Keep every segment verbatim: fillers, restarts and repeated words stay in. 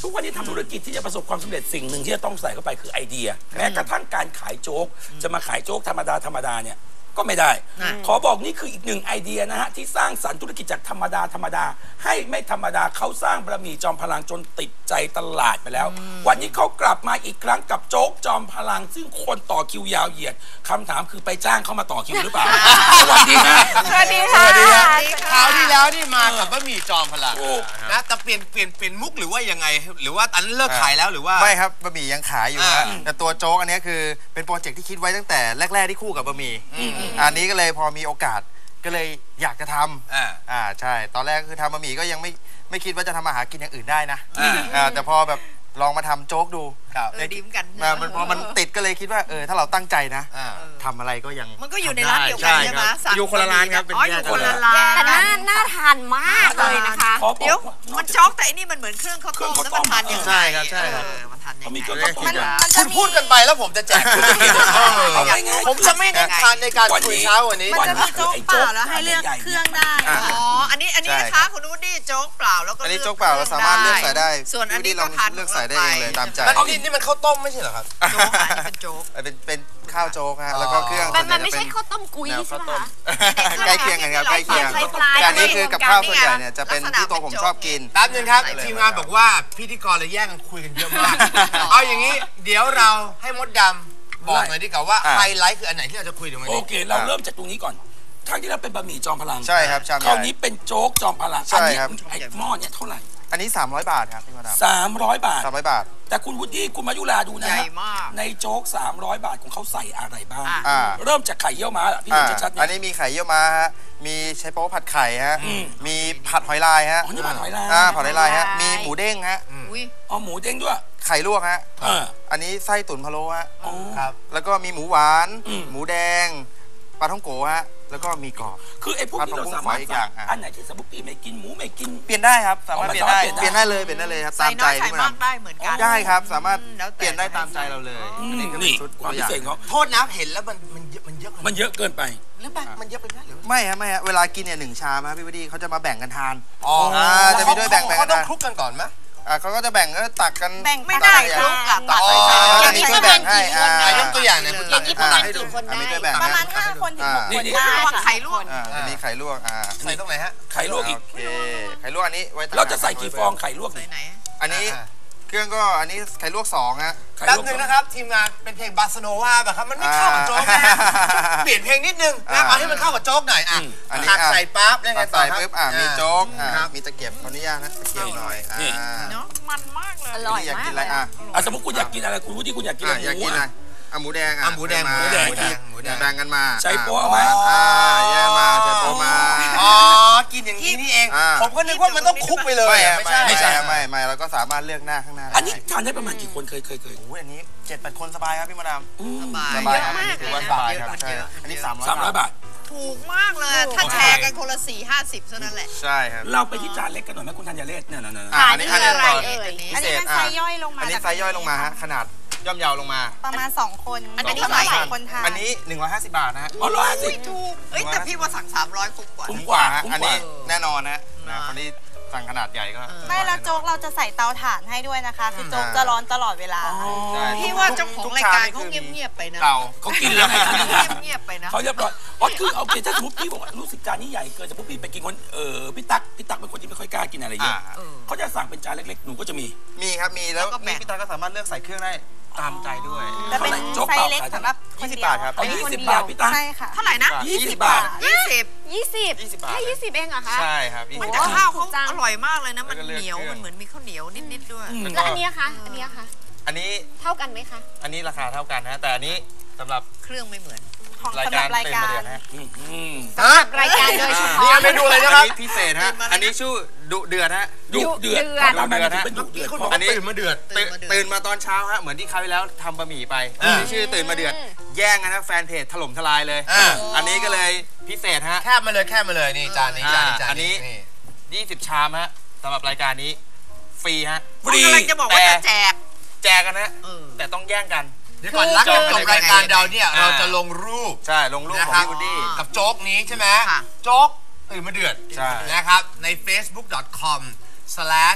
ทุกวันนี้ทำธุรกิจที่จะประสบความสำเร็จสิ่งหนึ่งที่จะต้องใส่เข้าไปคือไอเดียแม้กระทั่งการขายโจ๊กจะมาขายโจ๊กธรรมดาธรรมดาเนี่ยก็ไม่ได้ขอบอกนี่คืออีกหนึ่งไอเดียนะฮะที่สร้างสรรค์ธุรกิจจากธรรมดาธรรมดาให้ไม่ธรรมดาเขาสร้างบะหมี่จอมพลังจนติดใจตลาดไปแล้ววันนี้เขากลับมาอีกครั้งกับโจ๊กจอมพลังซึ่งคนต่อคิวยาวเหยียดคำถามคือไปจ้างเขามาต่อคิวหรือเปล่าสวัสดีนะสวัสดีค่ะคราวที่แล้วนี่มากับบะหมี่จอมพลังนะแต่เปลี่ยนเปลี่ยนเปลี่ยนมุกหรือว่ายังไงหรือว่าอันเลิกขายแล้วหรือว่าไม่ครับบะหมี่ยังขายอยู่นะแต่ตัวโจ๊กอันนี้คือเป็นโปรเจกต์ที่คิดไว้ตั้งแต่แรกๆที่คู่กับบะหมี่อันนี้ก็เลยพอมีโอกาสก็เลยอยากจะทำอ่าอ่าใช่ตอนแรกคือทำบะหมี่ก็ยังไม่ไม่คิดว่าจะทำอาหารกินอย่างอื่นได้นะอ่าแต่พอแบบลองมาทำโจ๊กดูเออดีเหมือนกันมันพอมันติดก็เลยคิดว่าเออถ้าเราตั้งใจนะทำอะไรก็ยังมันก็อยู่ในร้านเดียวกันใช่ไหมอยู่คนละร้านครับเป็นแยกคนละร้านแต่น่าน่าทานมากเลยนะคะเดี๋ยวมันโจ๊กแต่อันนี้มันเหมือนเครื่องข้าวต้มแล้วมันทานยังไงใช่ครับใช่ครับมันทานยังไงคุณพูดกันไปแล้วผมจะแจกคุณจะกินผมจะไม่ได้ทานในการคุยเช้าวันนี้มันจะมีโจ๊กเปล่าแล้วให้เลือกเครื่องได้อ๋ออันนี้อันนี้นะคะคุณวูดดี้โจ๊กเปล่าแล้วก็อันนี้โจ๊กเปล่าเราสามารถเลือกใส่ได้ส่วนอันนี้ก็ทานเลือกใส่ได้เองเลยตามใจแล้วนี่นี่มันข้าวต้มไม่ใช่เหรอครับโจ๊กอันนี้เป็นโจ๊กเป็นเป็นข้าวโจ๊กฮะแล้วก็เครื่องมันไม่ใช่ข้าวต้มกุ้ยใช่ไหมคะใกล้เคียงกันครับใกล้เคียงแต่อันนี้คือกับข้าวส่วนใหญ่เนี่ยจะเป็นที่ตัวผมชอบกินแป๊บนึงครับทีมงานบอกว่าพิธีกรเลยแย่งกันคุยกันเยอะมากเอาอย่างนี้เดี๋ยวเราให้มดดำบอกหน่อยดีกว่าว่าไฮไลท์คืออันไหนที่เราจะคุยตรงนี้โอเคเราเริ่มจากตรงนี้ก่อนครั้งที่เราเป็นบะหมี่จอมพลังใช่ครับคราวนี้เป็นโจ๊กจอมพลังใช่ครับไอ้หม้อเนี่ยเท่าไหร่อันนี้สามร้อยบาทครับพี่มาดามสามร้อยบาทสามร้อยบาทแต่คุณวุฒิคุณมายุราดูนะใหญ่มากในโจ๊กสามร้อยบาทของเขาใส่อะไรบ้างเริ่มจากไข่เยี่ยวม้าล่ะพี่เห็นชัดๆอันนี้มีไข่เยี่ยวม้าฮะมีไชโป๊ผัดไข่ฮะมีผัดหอยลายฮะอ๋อนี่ผัดหอยลายอ่าผัดหอยลายฮะมีหมูเด้งฮะอ๋อหมูเด้งด้วยไข่ลวกฮะอันนี้ไส้ตุ๋นพะโล้ฮะครับแล้วก็มีหมูหวานหมูแดงปลาท่องโกฮะแล้วก็มีกรอบคือไอ้พวกนี้เราสามารถสั่งอันไหนที่สมมติพี่ไม่กินหมูไม่กินเปลี่ยนได้ครับสามารถเปลี่ยนได้เปลี่ยนได้เลยเปลี่ยนได้เลยครับตามใจที่มันได้เหมือนกันได้ครับสามารถเปลี่ยนได้ตามใจเราเลยนี่ความพิเศษเขาโทษนะเห็นแล้วมันมันเยอะมันเยอะมันเยอะเกินไปหรือแบบมันเยอะไปไหมหรือไม่ครับไม่ครับเวลากินเนี่ยหนึ่งชามครับพี่วดีเขาจะมาแบ่งกันทานอ๋อจะมีด้วยแบ่งแบ่งเขาต้องคลุกกันก่อนไหมอ่าเขาก็จะแบ่งก็ตักกันแบ่งไม่ได้คลุกกับตักใส่อันนี้ช่วยแบ่งให้อ่ายกตัวอย่างเนี่ยคุณตักให้ประมาณกี่คนได้ประมาณห้าคนถึงหกคนได้ไข่ลวกอ่าจะมีไข่ลวกอ่าใส่ตรงไหนฮะไข่ลวกอีกโอเคไข่ลวกอันนี้ไว้เราจะใส่กี่ฟองไข่ลวกไหนอันนี้เครื่องก็อันนี้ไข่ลวกสองฮะแป๊บนึงนะครับทีมงานเป็นเพลงบาสโนวาแบบครับมันไม่เข้ากับโจ๊กนะฮะเปลี่ยนเพลงนิดนึงนะเอาให้มันเข้ากับโจ๊กหน่อยอ่ะตักใส่ปั๊บแล้วไงต่อใส่ปุ๊บอ่ะมีโจ๊กอ่ะมีตะเกียบขออนุญาตนะตะเกียบหน่อยอ่าเนาะมันมากเลยอร่อยมากอยากกินอะไรอ่ะอ่ะสมมติคุณอยากกินอะไรคุณรู้ที่คุณอยากกินอะไรอยากกินอะไรอ่ะหมูแดงอ่ะหมูแดงหมูแดงหมูแดงแบ่งกันมาใช้โป๊ะไหมอ่าแย่มาใช้โป๊ะมาอ๋อกินอย่างนี้นี่เองผมก็นึกว่ามันต้องคุกไปเลยไม่ใช่ไม่ใช่ไม่ไม่เราก็สามารถเลือกหน้าข้างหน้าอันนี้ทานได้ประมาณกี่คนเคยเคยเคยโอ้ยอันนี้เจ็ดแปดคนสบายครับพี่มาดามสบายสบายครับถือว่าสบายครับใช่อันนี้สามร้อยสามร้อยบาทถูกมากเลยถ้าแชร์กันคนละสี่ห้าสิบเท่านั้นแหละใช่ครับเราไปที่จานเล็กกันหน่อยไหมคุณธัญเรศเนี่ยนะอันนี้อันนี้อะไรเอ่ยอันนี้เป็นไซส์ย่อยลงมาอันนี้ไซส์ย่อยลงมาฮะขนาดย่อมเยาวลงมาประมาณสองคนอันนี้เท่าไหร่คนทานอันนี้หนึ่งร้อยห้าสิบบาทนะฮะอ๋อร้อยห้าสิบถูกเอ้ยแต่พี่ว่าสั่งสามร้อยคุ้มกว่าคุ้มกว่าอันนี้แน่นอนนะคนที่สั่งขนาดใหญ่ก็ไม่แล้วโจ๊กเราจะใส่เตาถ่านให้ด้วยนะคะคือโจ๊กจะร้อนตลอดเวลาพี่ว่าเจ้าของรายการเขาเงียบๆไปนะเขากินแล้วไงเงียบๆไปนะเขาเรียบร้อยอ๋อคือโอเคถ้าสมมติพี่บอกว่ารู้สึกจานนี้ใหญ่เกินจะปุ๊บพี่ไปกินคนเออพี่ตั๊กพี่ตั๊กเป็นคนที่ไม่ค่อยกล้ากินอะไรเยอะเขาจะสั่งเป็นจานเล็กๆหนูก็จะมีมีครับมีแล้วนี่พี่ตั๊กก็สามารถเลือกใส่เครื่องได้ตามใจด้วยแต่เป็นไซส์เล็กสำหรับยี่สิบบาทครับยี่สิบบาทพี่ตั๊กใช่ค่ะเท่าไหร่นะยี่สิบบาทยี่สิบยี่สิบแค่ยี่สิบเองเหรอคะใช่ครับมันจะข้าวเขาอร่อยมากเลยนะมันเหนียวมันเหมือนมีข้าวเหนียวนิดๆด้วยแล้วอันนี้คะอันนี้คะอันนี้เท่ากันไหมคะอันนี้ราคาเท่ากันฮะแต่อันนี้สำหรับเครื่องไม่เหมือนรายการรายการสำหรับรายการโดยเฉพาะนี่เมนูอะไรนะครับพิเศษฮะอันนี้ชื่อดุเดือดฮะดุเดือดดุเดือดฮะอันนี้ตื่นมาเดือดตื่นมาตอนเช้าฮะเหมือนที่คราวที่แล้วทำบะหมี่ไปชื่อตื่นมาเดือดแย่งกันนะแฟนเพจถล่มทลายเลยอันนี้ก็เลยพิเศษฮะแคบมาเลยแคบมาเลยนี่จานนี้จานนี้จานนี้ยี่สิบชามฮะสำหรับรายการนี้ฟรีฮะฟรีจะบอกว่าจะแจกแจกกันนะแต่ต้องแย่งกันเดี๋ยวก่อนรักจบรายการเราเนี่ยเราจะลงรูปใช่ลงรูปของพี่วูดดี้กับโจ๊กนี้ใช่ไหมโจ๊กตื่นมาเดือดนะครับใน เฟซบุ๊ก ดอท คอม สแลช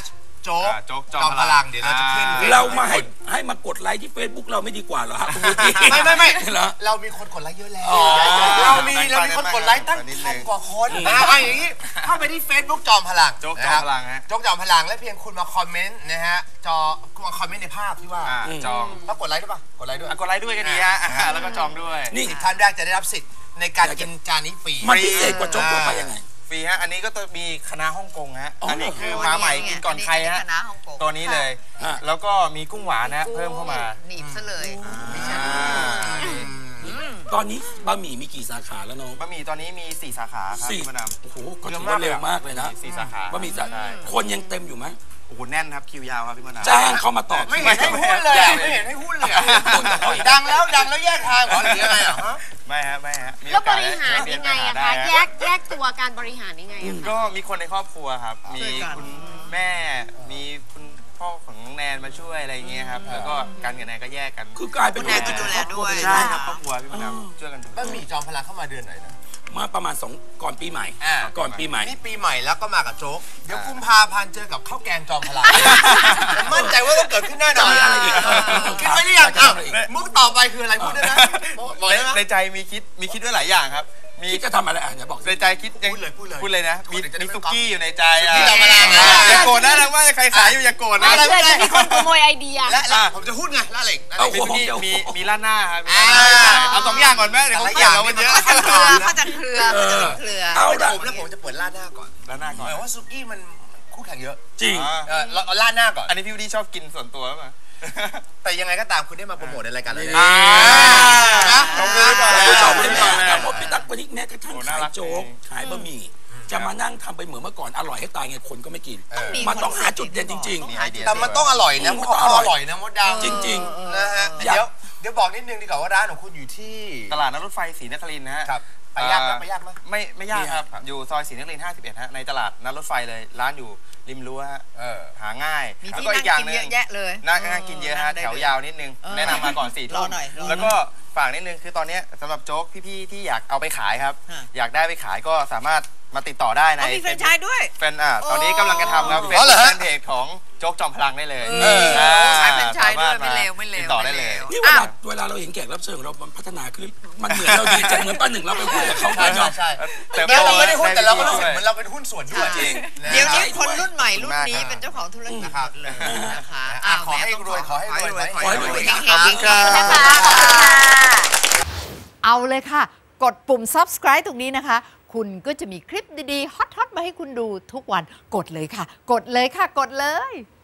โจ๊กอ่าโจ๊กจจออมมพพลัลังงเดี๋ยวเราจะขึ้นอ่าเรามาให้ให้มากดไลค์ที่ Facebook เราไม่ดีกว่าเหรอฮะคุณวุฒิไม่ไม่ไม่เหรอเรามีคนกดไลค์เยอะแล้วอ๋อเรามีเรามีคนกดไลค์ตั้งพันกว่าคนนะเอาอย่างนี้เข้าไปที่ Facebook จอมพลังโจ๊กนะจอคมรับพลังฮะโจ๊กจอมพลังและเพียงคุณมาคอมเมนต์นะฮะจอมาคอมเมนต์ในภาพที่ว่าอ่าจองแล้วกดไลค์ด้วยป่ะกดไลค์ด้วยอ่ะกดไลค์ด้วยก็ดีฮะอ่าแล้วก็จองด้วยนี่สิบท่านแรกจะได้รับสิทธิ์ในการกินจานนี้ฟรีมันพิเศษกว่าโจ๊กทั่วไปยังไงฟรีฮะอันนี้ก็จะมีคณะฮ่องกงฮะอ๋ออัอันนี้คือโอ้มาใหม่นี่ไงกินก่อนใครฮะอันนี้คณะฮ่องกงตัวนี้เลยฮะแล้วก็มีกุ้งหวานนะฮะเพิ่มเข้ามาหนีบซะเลยดิฉันอ่าตอนนี้บะหมี่มีกี่สาขาแล้วน้องบะหมี่ตอนนี้มีสี่สาขาครับสี่พี่มดดโอ้โหก็ถือว่าเร็วมากเลยนะสี่สาขาบะหมี่สาใช่คนยังเต็มอยู่ไหมโอ้โหแน่นครับคิวยาวครับพี่มดดจ้างเขามาต่อไม่คิวเห็นให้หุ้นเลยอะไม่เห็นให้หุ้นเลยอะดังแล้วดังแล้วแยกทางเหรอหรือยังไงอ่ะฮะไม่ฮะไม่ฮะมีแล้วโอบ กาสริหารได้ยังไงอะได้คะฮแยกแยกตัวการบริหารยังไงอะคะก็มีคนในครอบครัวครับ มีช่วยกันคุณแม่ มีคุณพ่อของน้องแนนมาช่วยอะไรอย่างเงี้ยครับ แล้วก็กันกับแนนก็แยกกันคือกลายเป็นคุณแนนก็ดูแลด้วยใช่ครับครอบครัวพี่มดดำช่วยกันดูบะหมี่จอมพลังเข้ามาเดือนไหนนะมาประมาณสองก่อนปีใหม่อ่าก่อนปีใหม่นี่ปีใหม่แล้วก็มากับโจ๊ก เดี๋ยวอ่ากุมภาพันธ์เจอกับข้าวแกงจอมพลังผมมั่นใจว่าต้องเกิดขึ้นแน่นอนจะมีอะไรอีกคิดไว้หรือยังจะมีอ้าวอะไรอีกมุกต่อไปคืออะไรพูดได้ไหมบอกในได้ไหมในใจมีคิดมีคิดไว้หลายอย่างครับ มีคิดจะทำอะไรอ่ะเดี๋ยวบอกในใจคิดยังพูดเลยพูดเลยพูดเลยนะ มีพูดเลยจะได้มีไม่ซุก๊อปกี้อยู่ในใจอ่ะซุกี้จอมพลังอ่าอ่าอย่าโกรธนะนะว่าใครขายอยู่อย่าโกรธไม่นะเผื่อจะมีคนขโมยไอเดียและและผมจะพูดไงละเหล็กละเหล็กมีซุกี้มีมีราดหน้าครับมีอ่าราดหน้าเอาสองอย่างก่อนไหมเดี๋ยวเขาเกลียดเรามันเยอะแต่ละอย่างเขาจะเครือเขาจะมีเครือเอาเอาละผมแล้วผมจะเปิดราดหน้าก่อนราดหน้าก่อนหมายว่าซุกี้มันคู่แข่งเยอะจริงอ่าเออเราเอาราดหน้าก่อนอันนี้พี่วูดดี้ชอบกินส่วนตัวหรือเปล่าแต่ยังไงก็ตามคุณได้มาโปรโมทในรายการเราอ่านะขอบคุณก่อนคุณผู้ชมขอบเห็คุนณไหมก่อนเลยครับผมพี่ตั๊กวันนี้แม้กระทั่งโอ้น่าขายรักโจ๊กจริงขายบะหมี่จะมานั่งทำไปเหมือนเมื่อก่อนอร่อยให้ตายไงคนก็ไม่กินมีมันต้องหาจุดเด่นจริงต้องมีหาไอเดีจุยดแต่มันต้องอร่อยนะอืมมันต้องมันต้องอร่อยอร่อยนะมดดาวจริงนะฮะอยากเดี๋ยวเดี๋ยวบอกนิดนึงดีกว่าว่าร้านของคุณอยู่ที่ตลาดนัดรถไฟศรีนครินทร์นะฮะครับไปยากไหมอ่ไปยากไหมไม่ไม่ยากครับครับอยู่ซอยศรีนครินทร์ห้าสิบเอ็ดฮะในตลาดนัดรถไฟเลยร้านอยู่ริมรั้วฮะเออหาง่ายมีแล้วที่ก็นั่อีงกอย่างกินหนึเยงอะแยะเลยนั่งนั่งกินเยอะฮะนั่งได้แถวเลยยาวนิดนึงเออแนะนำมาก่อนสี่ทุ่รอมหน่อยรอหน่อยแล้วก็ฝากนิดนึงคือตอนเนี้ยสำหรับโจ๊กพี่ๆที่อยากเอาไปขายครับฮะอยากได้ไปขายก็สามารถมาติดต่อได้ในอ๋อมีแฟรนไชส์ด้วยแฟนอ่าตอนนี้กำลังจะทำครับอ๋อเป็นอ๋อเหรอฮะแฟนเพจของโจ๊กจอมพลังได้เลยเอออ่าขายแฟรนไชส์ด้วยสาไม่มารถเลวไม่เลวติดต่อได้เลยม่ๆ นี่เวลาเวลาเราเห็นแขกรับเชิญของเรามันพัฒนาขึ้นมันเหมือนเราดีใจเหมือนป้าหนึ่งเราไปคุยกับเขาใช่เนาะใช่แต่เดี๋ยวเราไม่ได้หุ้นแต่เราก็รู้สึกด้วยเหมือนเราเป็นหุ้นส่วนด้วยจริงนะเดี๋ยวนี้รับคนรุ่นใหม่รุ่นนี้ขอบคุณมากครับเป็นเจ้าของธุรกิจนะครับหมดเลยนะคะอ่ะวขอให้แม่ต้งรวยขอให้รวยขอให้รวยขอให้รวยเฮงๆขอบคุณครับนะคะเอาเลยค่ะ กดปุ่ม subscribe ตรงนี้นะคะ คุณก็จะมีคลิปดีๆ ฮอตๆ มาให้คุณดูทุกวัน กดเลยค่ะ กดเลยค่ะ กดเลย